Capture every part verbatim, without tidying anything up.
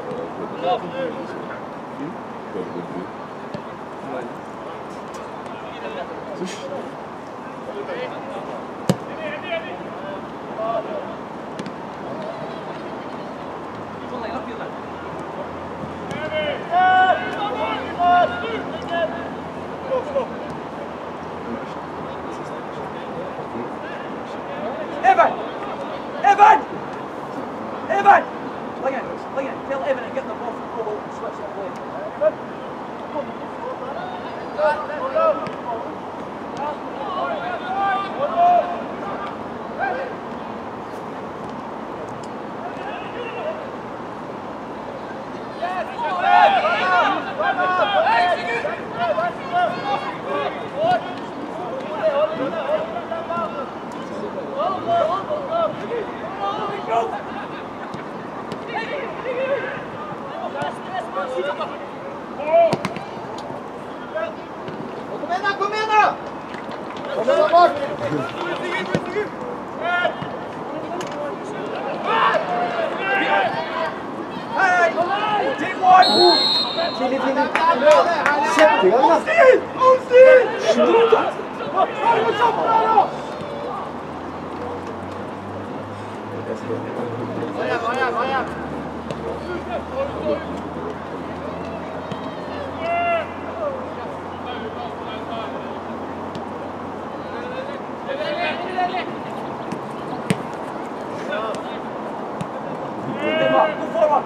Evan! Evan! Evan! Ling in, ling in. Tell Evan to get the ball from goal and switch that way. Evan? Kom igjen da, kom igjen da! Kom igjen da, Mark! Hei! Team one! Tidlig, tidlig. Sett i gang da. Stil! Stil! Slutt da! Hva er det som er da? Hva er, hva er, hva er? Gå foran!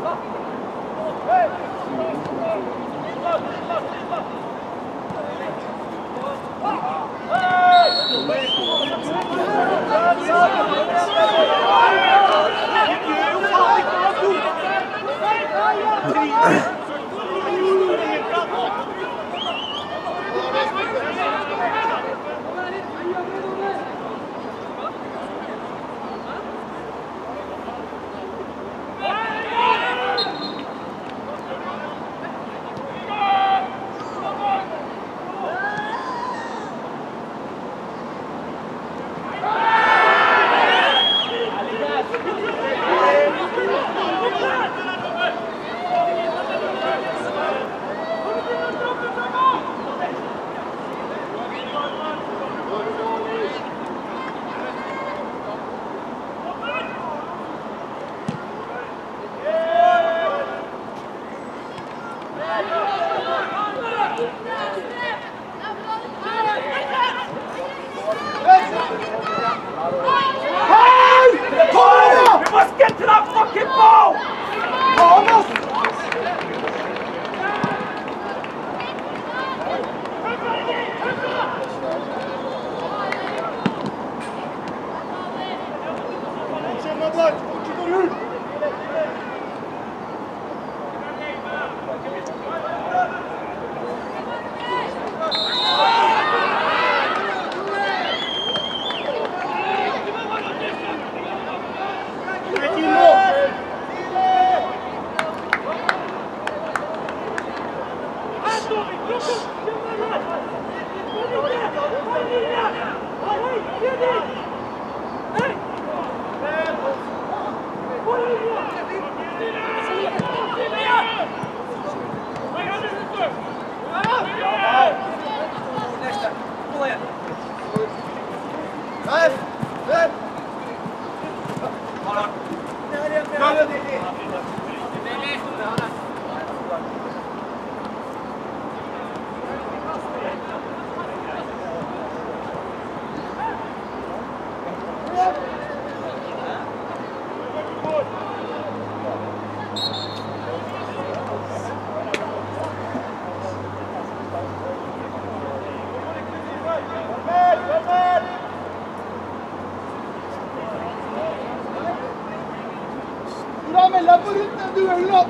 Bra melda på rundt den duellen!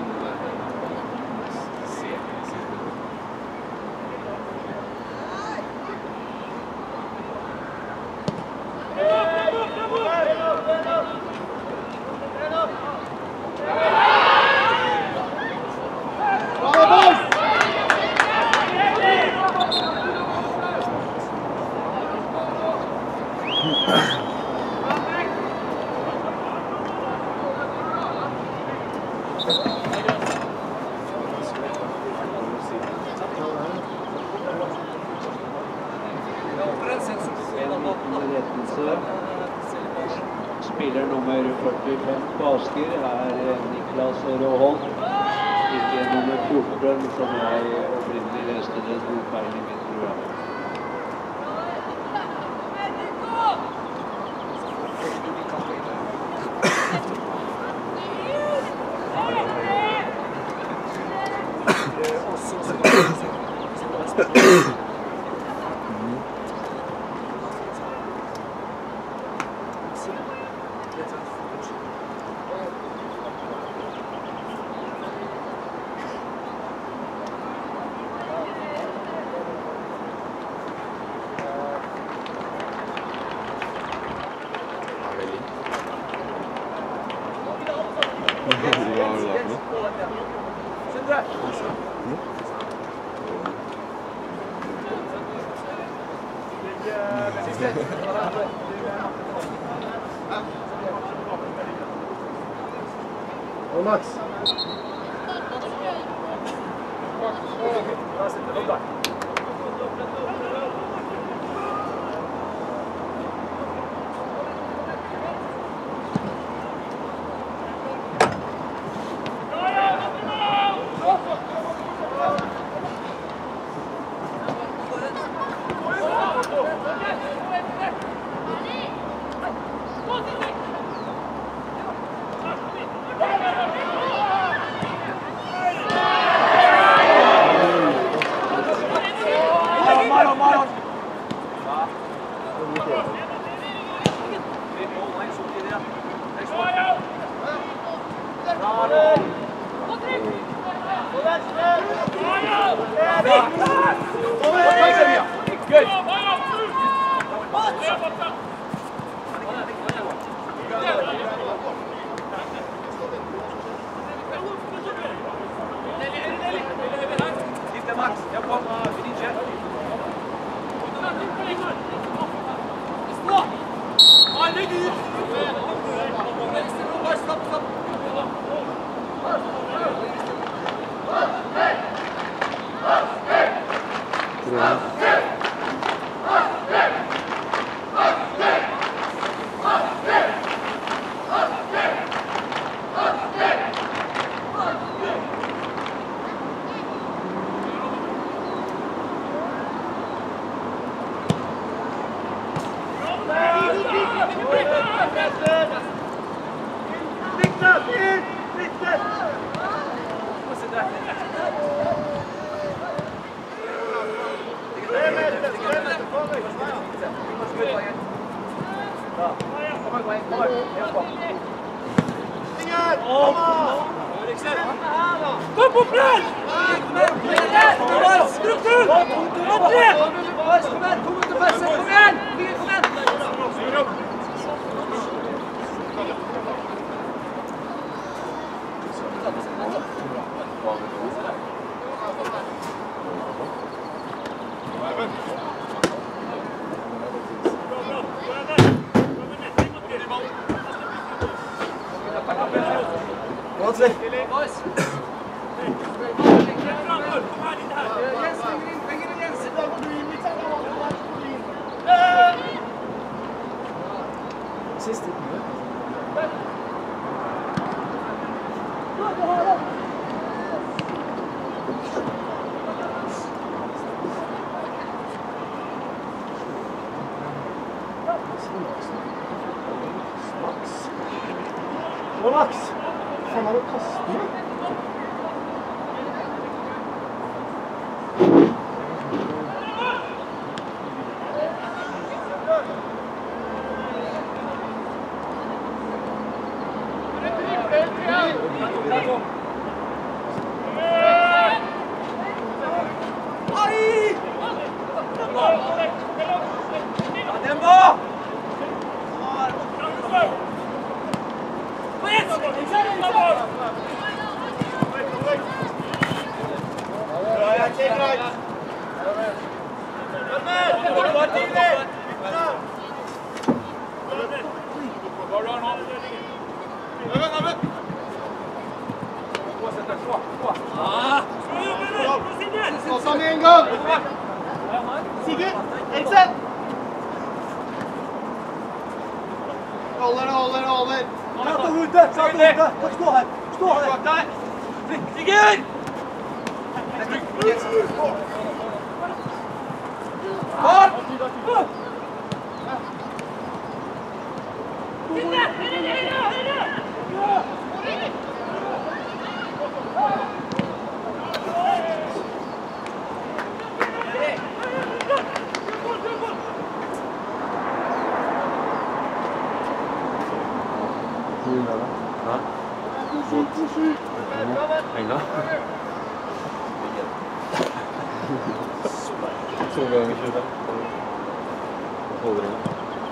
Thank you. Spiller nummer førtifem på Asker er Niklas Råholt. Ikke nummer fjorten, som jeg opprinnelig leste det sto feil i mitt program. Og Max. Kom på plass! Struktur! André! Kom igjen, kom ut til passe! Kom igjen! Kom igjen! Siste Max, faen har du kastet meg? Ta med en gang! Sigurd! Eriksen! Holder det, holder det, holder! Satt og ute! Satt og ute! Stå her! Stå her! Bak der! Sigurd! Bort! Egna? To ganger tjue. Holder inn.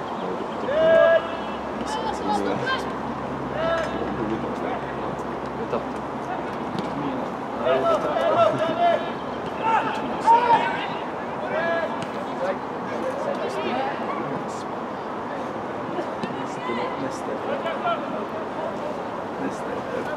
Vent da. Neste. Neste.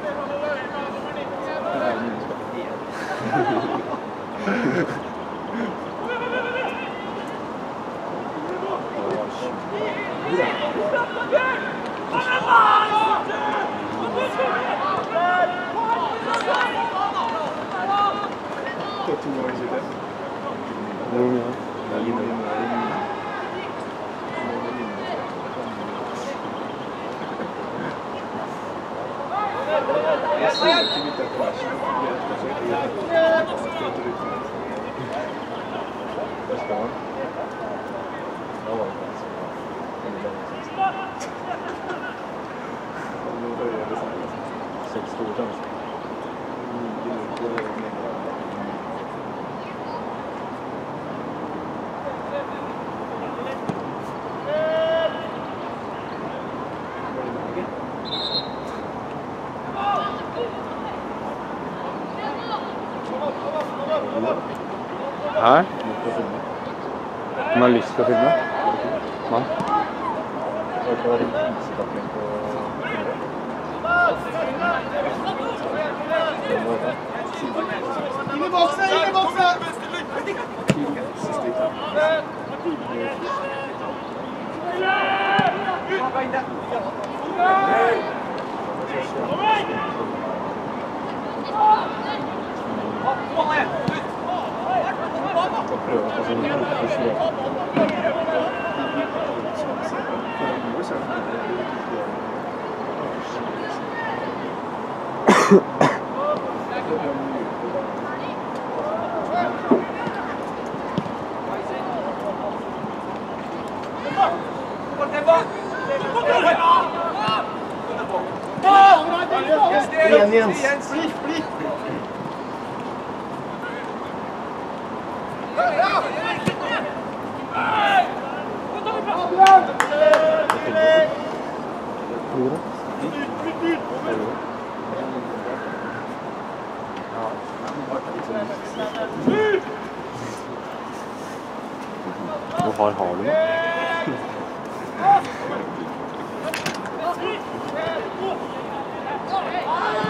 Her? Man har lyst til å filme? Nei? Inn i boksen, inn i boksen! Igjen, Jens. Bli, bli! Hvor hard har du det? Kom